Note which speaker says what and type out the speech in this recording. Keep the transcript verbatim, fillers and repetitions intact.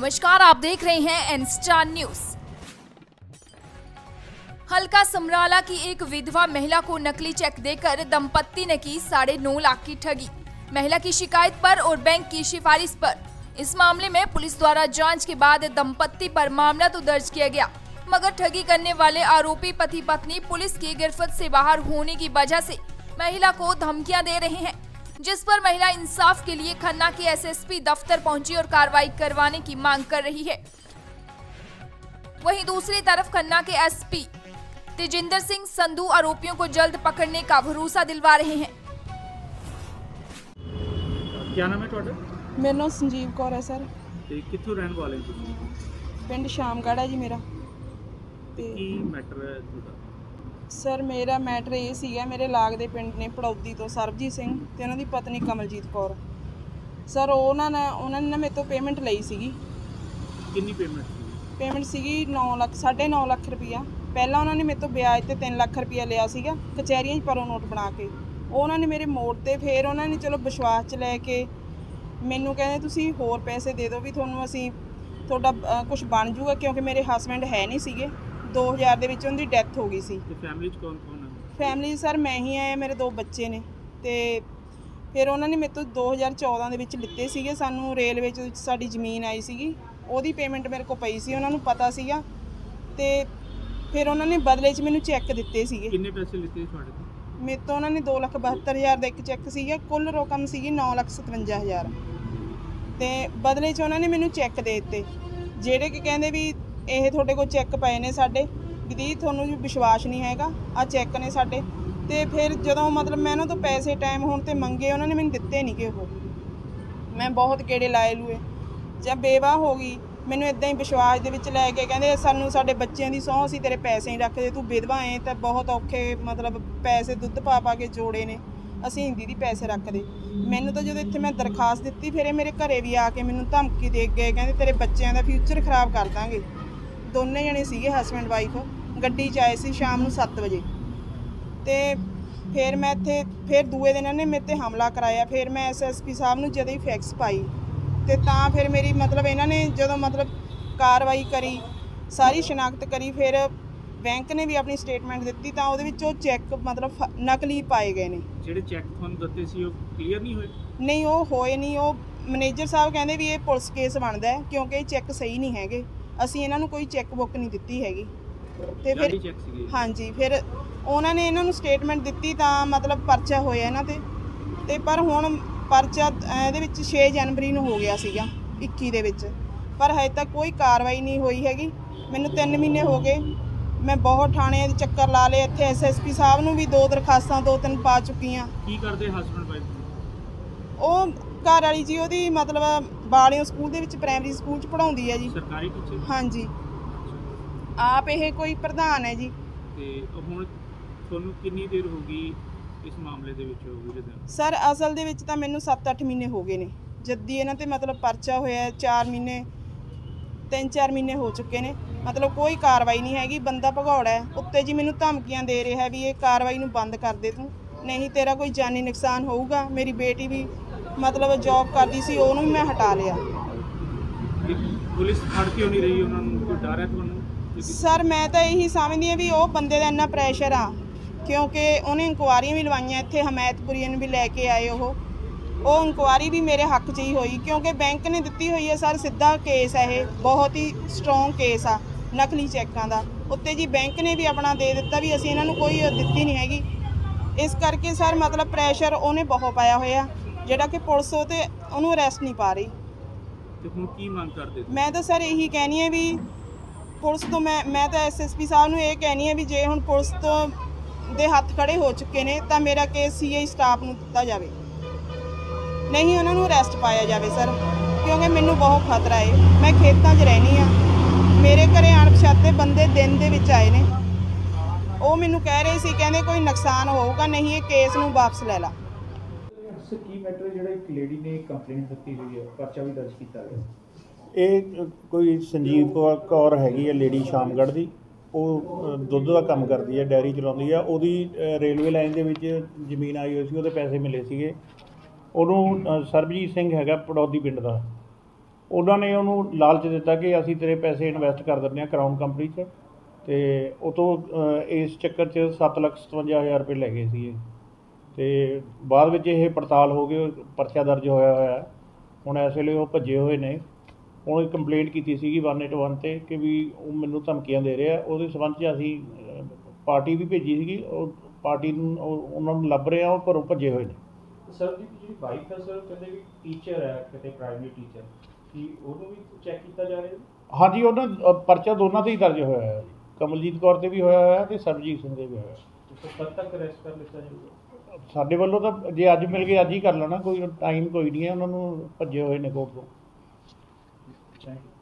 Speaker 1: नमस्कार, आप देख रहे हैं एन स्टार न्यूज। हल्का समराला की एक विधवा महिला को नकली चेक देकर दंपत्ति ने की साढ़े नौ लाख की ठगी। महिला की शिकायत पर और बैंक की सिफारिश पर इस मामले में पुलिस द्वारा जांच के बाद दंपत्ति पर मामला तो दर्ज किया गया, मगर ठगी करने वाले आरोपी पति पत्नी पुलिस की गिरफ्त से बाहर होने की वजह से महिला को धमकियां दे रहे हैं, जिस पर महिला इंसाफ के लिए खन्ना के एस एस पी दफ्तर पहुंची और कार्रवाई करवाने की मांग कर रही है। वहीं दूसरी तरफ खन्ना के एस पी तेजिंदर सिंह संधू आरोपियों को जल्द पकड़ने का भरोसा दिलवा रहे हैं।
Speaker 2: क्या नाम है ਤੁਹਾਡਾ?
Speaker 3: मेरा नाम संजीव कौर है सर।
Speaker 2: ਤੇ ਕਿੱਥੋਂ ਰਹਿਣ ਵਾਲੇ ਤੁਸੀਂ?
Speaker 3: पिंड शामगढ़ है जी मेरा। ਤੇ
Speaker 2: ਕੀ ਮੈਟਰ ਹੈ ਤੁਹਾਡਾ?
Speaker 3: ਸਰ ਮੇਰਾ ਮੈਟਰ ਇਹ ਸੀਗਾ, ਮੇਰੇ ਲਾਗ ਦੇ ਪਿੰਡ ਨੇ ਪੜੌਦੀ ਤੋਂ ਸਰਬਜੀਤ ਸਿੰਘ ਤੇ ਉਹਨਾਂ ਦੀ ਪਤਨੀ ਕਮਲਜੀਤ ਕੌਰ। ਸਰ ਉਹਨਾਂ ਨੇ ਉਹਨਾਂ ਨੇ ਮੇਰੇ ਤੋਂ ਪੇਮੈਂਟ ਲਈ ਸੀਗੀ।
Speaker 2: ਕਿੰਨੀ ਪੇਮੈਂਟ ਸੀ?
Speaker 3: ਪੇਮੈਂਟ ਸੀਗੀ ਨੌ ਲੱਖ ਸਾਢੇ ਨੌ ਲੱਖ ਰੁਪਈਆ। ਪਹਿਲਾਂ ਉਹਨਾਂ ਨੇ ਮੇਰੇ ਤੋਂ ਵਿਆਜ ਤੇ ਤਿੰਨ ਲੱਖ ਰੁਪਈਆ ਲਿਆ ਸੀਗਾ ਕਚਹਿਰੀਆਂ 'ਚ ਪਰੋਂ ਨੋਟ ਬਣਾ ਕੇ। ਉਹ ਉਹਨਾਂ ਨੇ ਮੇਰੇ ਮੋੜ ਤੇ ਫਿਰ ਉਹਨਾਂ ਨੇ ਚਲੋ ਵਿਸ਼ਵਾਸ 'ਚ ਲੈ ਕੇ ਮੈਨੂੰ ਕਹਿੰਦੇ ਤੁਸੀਂ ਹੋਰ ਪੈਸੇ ਦੇ ਦਿਓ ਵੀ ਤੁਹਾਨੂੰ ਅਸੀਂ ਤੁਹਾਡਾ ਕੁਝ ਬਣ ਜੂਗਾ, ਕਿਉਂਕਿ ਮੇਰੇ ਹਸਬੈਂਡ ਹੈ ਨਹੀਂ ਸੀਗੇ। दो हज़ार ਦੇ ਵਿੱਚ ਉਹਨਾਂ ਦੀ ਡੈਥ ਹੋ ਗਈ ਸੀ।
Speaker 2: ਤੇ ਫੈਮਿਲੀ 'ਚ ਕੌਣ ਕੌਣ ਹੈ?
Speaker 3: ਫੈਮਿਲੀ ਸਰ ਮੈਂ ਹੀ ਆਇਆ, ਮੇਰੇ ਦੋ ਬੱਚੇ ਨੇ। ਤੇ ਫਿਰ ਉਹਨਾਂ ਨੇ ਮੇਰੇ ਤੋਂ ਦੋ ਹਜ਼ਾਰ ਚੌਦਾਂ ਦੇ ਵਿੱਚ ਲਿੱਤੇ ਸੀਗੇ। ਸਾਨੂੰ ਰੇਲਵੇ 'ਚ ਸਾਡੀ ਜ਼ਮੀਨ ਆਈ ਸੀਗੀ, ਉਹਦੀ ਪੇਮੈਂਟ ਮੇਰੇ ਕੋਲ ਪਈ ਸੀ, ਉਹਨਾਂ ਨੂੰ ਪਤਾ ਸੀਗਾ। ਤੇ ਫਿਰ ਉਹਨਾਂ ਨੇ ਬਦਲੇ 'ਚ ਮੈਨੂੰ ਚੈੱਕ ਦਿੱਤੇ ਸੀਗੇ।
Speaker 2: ਕਿੰਨੇ ਪੈਸੇ ਲਿੱਤੇ ਤੁਹਾਡੇ ਤੋਂ?
Speaker 3: ਮੇਰੇ ਤੋਂ ਉਹਨਾਂ ਨੇ ਦੋ ਲੱਖ ਬਹੱਤਰ ਹਜ਼ਾਰ ਦਾ ਇੱਕ ਚੈੱਕ ਸੀਗਾ, ਕੁੱਲ ਰਕਮ ਸੀਗੀ ਨੌ ਲੱਖ ਸਤਵੰਜਾ ਹਜ਼ਾਰ। ਤੇ ਬਦਲੇ 'ਚ ਉਹਨਾਂ ਨੇ ਮੈਨੂੰ ਚੈੱਕ ਦੇ ਦਿੱਤੇ, ਜਿਹੜੇ ਕਿ ਕਹਿੰਦੇ ਵੀ ਇਹ ਤੁਹਾਡੇ ਕੋਲ ਚੈੱਕ ਪਏ ਨੇ ਸਾਡੇ, ਵੀ ਦੀ ਤੁਹਾਨੂੰ ਵੀ ਵਿਸ਼ਵਾਸ ਨਹੀਂ ਹੈਗਾ, ਆਹ ਚੈੱਕ ਨੇ ਸਾਡੇ। ਤੇ ਫਿਰ ਜਦੋਂ ਮਤਲਬ ਮੈਂ ਉਹਨਾਂ ਤੋਂ ਪੈਸੇ ਟਾਈਮ ਹੋਣ ਤੇ ਮੰਗੇ, ਉਹਨਾਂ ਨੇ ਮੈਨੂੰ ਦਿੱਤੇ ਨਹੀਂ ਗੇ। ਉਹ ਮੈਂ ਬਹੁਤ ਗੇੜੇ ਲਾਏ ਲੂਏ, ਜਦ ਬੇਵਾ ਹੋ ਗਈ ਮੈਨੂੰ ਇੱਦਾਂ ਹੀ ਵਿਸ਼ਵਾਸ ਦੇ ਵਿੱਚ ਲੈ ਕੇ ਕਹਿੰਦੇ ਸਾਨੂੰ ਸਾਡੇ ਬੱਚਿਆਂ ਦੀ ਸਹੁੰ ਅਸੀਂ ਤੇਰੇ ਪੈਸੇ ਨਹੀਂ ਰੱਖਦੇ, ਤੂੰ ਵਿਧਵਾ ਏ ਤਾਂ ਬਹੁਤ ਔਖੇ ਮਤਲਬ ਪੈਸੇ ਦੁੱਧ ਪਾ ਪਾ ਕੇ ਜੋੜੇ ਨੇ, ਅਸੀਂ ਹਿੰਦੀ ਦੀ ਪੈਸੇ ਰੱਖਦੇ। ਮੈਨੂੰ ਤਾਂ ਜਦੋਂ ਇੱਥੇ ਮੈਂ ਦਰਖਾਸਤ ਦਿੱਤੀ, ਫਿਰ ਇਹ ਮੇਰੇ ਘਰੇ ਵੀ ਆ ਕੇ ਮੈਨੂੰ ਧਮਕੀ ਦੇ ਗਏ, ਕਹਿੰਦੇ ਤੇਰੇ ਬੱਚਿਆਂ ਦਾ ਫਿਊਚਰ ਖਰਾਬ ਕਰ ਦਾਂਗੇ। ਦੋਨੇ ਜਣੇ ਸੀਗੇ ਹਸਬੈਂਡ ਵਾਈਫ, ਗੱਡੀ 'ਚ ਆਏ ਸੀ ਸ਼ਾਮ ਨੂੰ ਸੱਤ ਵਜੇ। ਤੇ ਫਿਰ ਮੈਂ ਇੱਥੇ ਫਿਰ ਦੂਏ ਦਿਨ ਇਹਨੇ ਮੇਰੇ 'ਤੇ ਹਮਲਾ ਕਰਾਇਆ। ਫਿਰ ਮੈਂ ਐਸ ਐਸ ਪੀ ਸਾਹਿਬ ਨੂੰ ਜਦੋਂ ਹੀ ਫੈਕਸ ਪਾਈ ਤੇ ਤਾਂ ਫਿਰ ਮੇਰੀ ਮਤਲਬ ਇਹਨਾਂ ਨੇ ਜਦੋਂ ਮਤਲਬ ਕਾਰਵਾਈ ਕਰੀ, ਸਾਰੀ ਸ਼ਨਾਖਤ ਕਰੀ, ਫਿਰ ਬੈਂਕ ਨੇ ਵੀ ਆਪਣੀ ਸਟੇਟਮੈਂਟ ਦਿੱਤੀ ਤਾਂ ਉਹਦੇ ਵਿੱਚ ਉਹ ਚੈੱਕ ਮਤਲਬ ਨਕਲੀ ਪਾਏ ਗਏ ਨੇ। ਜਿਹੜੇ
Speaker 2: ਚੈੱਕ ਤੁਹਾਨੂੰ ਦਿੱਤੇ ਸੀ ਉਹ ਕਲੀਅਰ ਨਹੀਂ ਹੋਏ? ਨਹੀਂ,
Speaker 3: ਉਹ ਹੋਏ ਨਹੀਂ। ਉਹ ਮੈਨੇਜਰ ਸਾਹਿਬ ਕਹਿੰਦੇ ਵੀ ਇਹ ਪੁਲਿਸ ਕੇਸ ਬਣਦਾ ਹੈ, ਕਿਉਂਕਿ ਇਹ ਚੈੱਕ ਸਹੀ ਨਹੀਂ ਹੈਗੇ, ਅਸੀਂ ਇਹਨਾਂ ਨੂੰ ਕੋਈ ਚੈੱਕ ਬੁੱਕ ਨਹੀਂ ਦਿੱਤੀ ਹੈਗੀ। ਤੇ ਫਿਰ ਹਾਂਜੀ, ਫਿਰ ਉਹਨਾਂ ਨੇ ਇਹਨਾਂ ਨੂੰ ਸਟੇਟਮੈਂਟ ਦਿੱਤੀ ਤਾਂ ਮਤਲਬ ਪਰਚਾ ਹੋਇਆ ਇਹਨਾਂ 'ਤੇ। ਤੇ ਪਰ ਹੁਣ ਪਰਚਾ ਇਹਦੇ ਵਿੱਚ ਛੇ ਜਨਵਰੀ ਨੂੰ ਹੋ ਗਿਆ ਸੀਗਾ ਇੱਕੀ ਦੇ ਵਿੱਚ, ਪਰ ਹਜੇ ਤੱਕ ਕੋਈ ਕਾਰਵਾਈ ਨਹੀਂ ਹੋਈ ਹੈਗੀ। ਮੈਨੂੰ ਤਿੰਨ ਮਹੀਨੇ ਹੋ ਗਏ, ਮੈਂ ਬਹੁਤ ਥਾਣਿਆਂ ਦੇ ਚੱਕਰ ਲਾ ਲਏ, ਇੱਥੇ ਐਸ ਐਸ ਪੀ ਸਾਹਿਬ ਨੂੰ ਵੀ ਦੋ ਦਰਖਾਸਤਾਂ ਦੋ ਤਿੰਨ ਪਾ ਚੁੱਕੀ ਹਾਂ।
Speaker 2: ਕੀ ਕਰਦੇ ਹਸਬੈਂਡ ਵਾਈਫ?
Speaker 3: ਉਹ ਘਰ ਵਾਲੀ ਜੀ ਉਹਦੀ ਮਤਲਬ ਬਾਲਿਓ ਸਕੂਲ ਦੇ ਵਿੱਚ ਪ੍ਰਾਇਮਰੀ ਸਕੂਲ 'ਚ ਪੜ੍ਹਾਉਂਦੀ ਹੈ ਜੀ।
Speaker 2: ਸਰਕਾਰੀ ਟੀਚਰ? ਹਾਂਜੀ।
Speaker 3: ਆਪ ਇਹ ਕੋਈ ਪ੍ਰਧਾਨ ਹੈ ਜੀ।
Speaker 2: ਤੇ ਹੁਣ ਤੁਹਾਨੂੰ ਕਿੰਨੀ ਦੇਰ ਹੋ ਗਈ ਇਸ ਮਾਮਲੇ ਦੇ ਵਿੱਚ? ਹੋ ਗਈ
Speaker 3: ਸਰ ਅਸਲ ਦੇ ਵਿੱਚ ਤਾਂ ਮੈਨੂੰ ਸੱਤ ਅੱਠ ਮਹੀਨੇ ਹੋ ਗਏ ਨੇ ਜੱਦੀ ਇਹਨਾਂ 'ਤੇ ਮਤਲਬ ਪਰਚਾ ਹੋਇਆ। ਚਾਰ ਮਹੀਨੇ ਤਿੰਨ ਚਾਰ ਮਹੀਨੇ ਹੋ ਚੁੱਕੇ ਨੇ, ਮਤਲਬ ਕੋਈ ਕਾਰਵਾਈ ਨਹੀਂ ਹੈਗੀ। ਬੰਦਾ ਭਗੌੜਾ ਹੈ ਉੱਤੇ ਜੀ, ਮੈਨੂੰ ਧਮਕੀਆਂ ਦੇ ਰਿਹਾ ਵੀ ਇਹ ਕਾਰਵਾਈ ਨੂੰ ਬੰਦ ਕਰ ਦੇ ਤੂੰ, ਨਹੀਂ ਤੇਰਾ ਕੋਈ ਜਾਨੀ ਨੁਕਸਾਨ ਹੋਊਗਾ। ਮੇਰੀ ਬੇਟੀ ਵੀ ਮਤਲਬ ਜੌਬ ਕਰਦੀ ਸੀ, ਉਹਨੂੰ ਵੀ ਮੈਂ ਹਟਾ ਲਿਆ।
Speaker 2: ਪੁਲਿਸ ਫੜ ਕਿਉਂ ਨਹੀਂ ਰਹੀ? ਉਹਨਾਂ ਨੂੰ ਕੋਈ ਡਰ ਹੈ ਤੁਹਾਨੂੰ?
Speaker 3: ਸਰ ਮੈਂ ਤਾਂ ਇਹੀ ਸਮਝਦੀ ਹਾਂ ਵੀ ਉਹ ਬੰਦੇ ਦਾ ਇੰਨਾ ਪ੍ਰੈਸ਼ਰ ਆ, ਕਿਉਂਕਿ ਉਹਨੇ ਇਨਕੁਆਰੀਆਂ ਵੀ ਲਵਾਈਆਂ ਇੱਥੇ, ਹਮਾਇਤਪੁਰੀਆਂ ਨੂੰ ਵੀ ਲੈ ਕੇ ਆਏ। ਉਹ ਉਹ ਇਨਕੁਆਰੀ ਵੀ ਮੇਰੇ ਹੱਕ 'ਚ ਹੀ ਹੋਈ, ਕਿਉਂਕਿ ਬੈਂਕ ਨੇ ਦਿੱਤੀ ਹੋਈ ਹੈ ਸਰ। ਸਿੱਧਾ ਕੇਸ ਹੈ ਇਹ, ਬਹੁਤ ਹੀ ਸਟਰੋਂਗ ਕੇਸ ਆ ਨਕਲੀ ਚੈੱਕਾਂ ਦਾ। ਉੱਤੇ ਜੀ ਬੈਂਕ ਨੇ ਵੀ ਆਪਣਾ ਦੇ ਦਿੱਤਾ ਵੀ ਅਸੀਂ ਇਹਨਾਂ ਨੂੰ ਕੋਈ ਦਿੱਤੀ ਨਹੀਂ ਹੈਗੀ। ਇਸ ਕਰਕੇ ਸਰ ਮਤਲਬ ਪ੍ਰੈਸ਼ਰ ਉਹਨੇ ਬਹੁਤ ਪਾਇਆ ਹੋਇਆ, ਜਿਹੜਾ ਕਿ ਪੁਲਿਸ ਉਹ 'ਤੇ ਉਹਨੂੰ ਅਰੈਸਟ ਨਹੀਂ ਪਾ ਰਹੀ।
Speaker 2: ਤੇ ਹੁਣ ਕੀ ਮੰਗ ਕਰਦੇ? ਮੈਂ
Speaker 3: ਤਾਂ ਸਰ ਇਹੀ ਕਹਿਣੀ ਹੈ ਵੀ ਪੁਲਿਸ ਤੋਂ ਮੈਂ ਮੈਂ ਤਾਂ ਐਸ ਐਸ ਪੀ ਸਾਹਿਬ ਨੂੰ ਇਹ ਕਹਿਣੀ ਹੈ ਵੀ ਜੇ ਹੁਣ ਪੁਲਿਸ ਤੋਂ ਦੇ ਹੱਥ ਖੜੇ ਹੋ ਚੁੱਕੇ ਨੇ ਤਾਂ ਮੇਰਾ ਕੇਸ ਸੀ ਆਈ ਸਟਾਫ ਨੂੰ ਦਿੱਤਾ ਜਾਵੇ, ਨਹੀਂ ਉਹਨਾਂ ਨੂੰ ਅਰੈਸਟ ਪਾਇਆ ਜਾਵੇ ਸਰ, ਕਿਉਂਕਿ ਮੈਨੂੰ ਬਹੁਤ ਖਤਰਾ ਹੈ। ਮੈਂ ਖੇਤਾਂ 'ਚ ਰਹਿੰਦੀ ਹਾਂ, ਮੇਰੇ ਘਰੇ ਅਣਪਛਾਤੇ ਬੰਦੇ ਦਿਨ ਦੇ ਵਿੱਚ ਆਏ ਨੇ। ਉਹ ਮੈਨੂੰ ਕਹਿ ਰਹੇ ਸੀ, ਕਹਿੰਦੇ ਕੋਈ ਨੁਕਸਾਨ ਹੋਊਗਾ, ਨਹੀਂ ਇਹ ਕੇਸ ਨੂੰ ਵਾਪਸ ਲੈ ਲਾ।
Speaker 2: ਕੀ ਮੈਟਰ ਜਿਹੜਾ ਇੱਕ ਲੇਡੀ ਨੇ ਕੰਪਲੇਂਟ ਦਿੱਤੀ ਹੋਈ ਹੈ, ਪਰਚਾ ਵੀ ਦਰਜ ਕੀਤਾ ਗਿਆ?
Speaker 4: ਇਹ ਕੋਈ ਸੰਜੀਵ ਕੌਰ ਹੈਗੀ ਹੈ, ਲੇਡੀ ਸ਼ਾਮਗੜ੍ਹ ਦੀ। ਉਹ ਦੁੱਧ ਦਾ ਕੰਮ ਕਰਦੀ ਹੈ, ਡੈਰੀ ਚਲਾਉਂਦੀ ਆ। ਉਹਦੀ ਰੇਲਵੇ ਲਾਈਨ ਦੇ ਵਿੱਚ ਜ਼ਮੀਨ ਆਈ ਹੋਈ ਸੀ, ਉਹਦੇ ਪੈਸੇ ਮਿਲੇ ਸੀਗੇ। ਉਹਨੂੰ ਸਰਬਜੀਤ ਸਿੰਘ ਹੈਗਾ ਪੜੌਦੀ ਪਿੰਡ ਦਾ, ਉਹਨਾਂ ਨੇ ਉਹਨੂੰ ਲਾਲਚ ਦਿੱਤਾ ਕਿ ਅਸੀਂ ਤੇਰੇ ਪੈਸੇ ਇਨਵੈਸਟ ਕਰ ਦਿੰਦੇ ਹਾਂ ਕਰਾਊਨ ਕੰਪਨੀ 'ਚ, ਅਤੇ ਉਹ ਤੋਂ ਇਸ ਚੱਕਰ 'ਚ ਸੱਤ ਲੱਖ ਸਤਵੰਜਾ ਹਜ਼ਾਰ ਰੁਪਏ ਲੈ ਗਏ ਸੀ। ਅਤੇ ਬਾਅਦ ਵਿੱਚ ਇਹ ਪੜਤਾਲ ਹੋ ਗਈ, ਪਰਚਾ ਦਰਜ ਹੋਇਆ ਹੋਇਆ। ਹੁਣ ਇਸ ਵੇਲੇ ਉਹ ਭੱਜੇ ਹੋਏ ਨੇ। ਹੁਣ ਕੰਪਲੇਂਟ ਕੀਤੀ ਸੀਗੀ ਵਨ ਏਟ ਵਨ 'ਤੇ ਕਿ ਵੀ ਉਹ ਮੈਨੂੰ ਧਮਕੀਆਂ ਦੇ ਰਿਹਾ। ਉਹਦੇ ਸੰਬੰਧ 'ਚ ਅਸੀਂ ਪਾਰਟੀ ਵੀ ਭੇਜੀ ਸੀਗੀ, ਉਹ ਪਾਰਟੀ ਨੂੰ ਉਹਨਾਂ ਨੂੰ ਲੱਭ ਰਹੇ ਆ, ਉਹ ਘਰੋਂ ਭੱਜੇ ਹੋਏ ਨੇ।
Speaker 2: ਸਰ ਦੀ ਜਿਹੜੀ ਵਾਈਫ ਹੈ ਸਰ ਕਹਿੰਦੇ ਵੀ ਟੀਚਰ ਹੈ ਕਿਤੇ ਪ੍ਰਾਇਮਰੀ ਟੀਚਰ, ਕੀ ਉਹਨੂੰ ਵੀ ਚੈੱਕ ਕੀਤਾ ਜਾ ਰਿਹਾ?
Speaker 4: ਹਾਂਜੀ, ਉਹਨਾਂ ਪਰਚਾ ਦੋਨਾਂ 'ਤੇ ਹੀ ਦਰਜ ਹੋਇਆ ਹੈ ਜੀ, ਕਮਲਜੀਤ ਕੌਰ 'ਤੇ ਵੀ ਹੋਇਆ ਹੋਇਆ ਅਤੇ ਸਰਬਜੀਤ ਸਿੰਘ 'ਤੇ ਵੀ ਹੋਇਆ।
Speaker 2: ਕਦ ਤੱਕ ਅਰੈਸਟ ਕਰ ਲਿੱਤਾ ਜਾਊਗਾ?
Speaker 4: ਸਾਡੇ ਵੱਲੋਂ ਤਾਂ ਜੇ ਅੱਜ ਮਿਲ ਗਏ ਅੱਜ ਹੀ ਕਰ ਲੈਣਾ, ਕੋਈ ਟਾਈਮ ਕੋਈ ਨਹੀਂ ਹੈ। ਉਹਨਾਂ ਨੂੰ ਭੱਜੇ ਹੋਏ ਨੇ ਕੋਰਟ ਤੋਂ।
Speaker 2: Thank you.